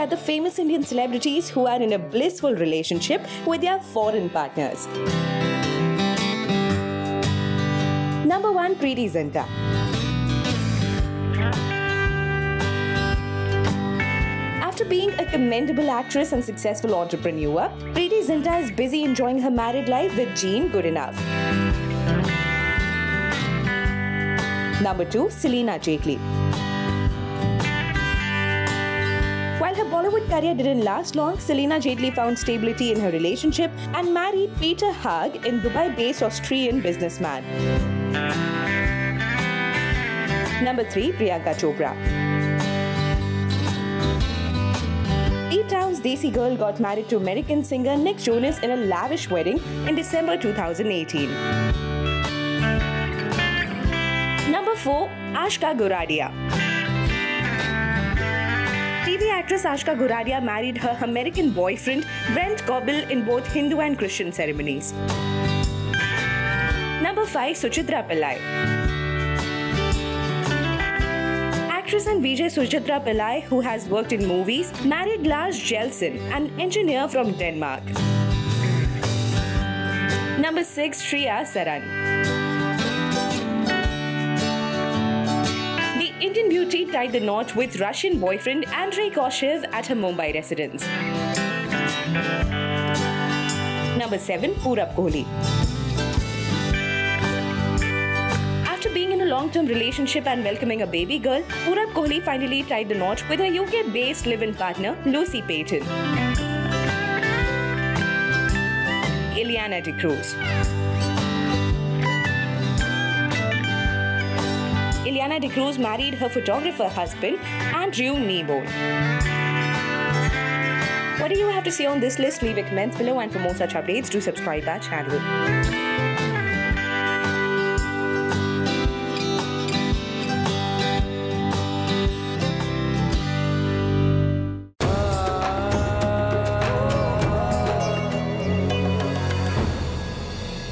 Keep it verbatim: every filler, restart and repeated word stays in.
at the famous Indian celebrities who are in a blissful relationship with their foreign partners. Number one. Preity Zinta. After being a commendable actress and successful entrepreneur, Preity Zinta is busy enjoying her married life with Gene Goodenough. Number two. Selena Jaitley. While her Bollywood career didn't last long, Selena Jaitley found stability in her relationship and married Peter Haag, a Dubai-based Austrian businessman. Number three. Priyanka Chopra. E-Town's Desi Girl got married to American singer Nick Jonas in a lavish wedding in December two thousand eighteen. Number four. Ashka Goradia. T V actress Ashka Goradia married her American boyfriend Brent Goebel in both Hindu and Christian ceremonies. Number five. Suchitra Pillai. Actress and V J Suchitra Pillai, who has worked in movies, married Lars Jeltsin, an engineer from Denmark. Number six. Shreya Saran. The Indian beauty tied the knot with Russian boyfriend Andrei Koshev at her Mumbai residence. Number seven. Purab Kohli. After being in a long-term relationship and welcoming a baby girl, Purab Kohli finally tied the knot with her U K-based live-in partner Lucy Payton. Ileana D'Cruz. Ileana D'Cruz married her photographer husband, Andrew Neighbour. What do you have to say on this list? Leave your comments below, and for more such updates, do subscribe our channel.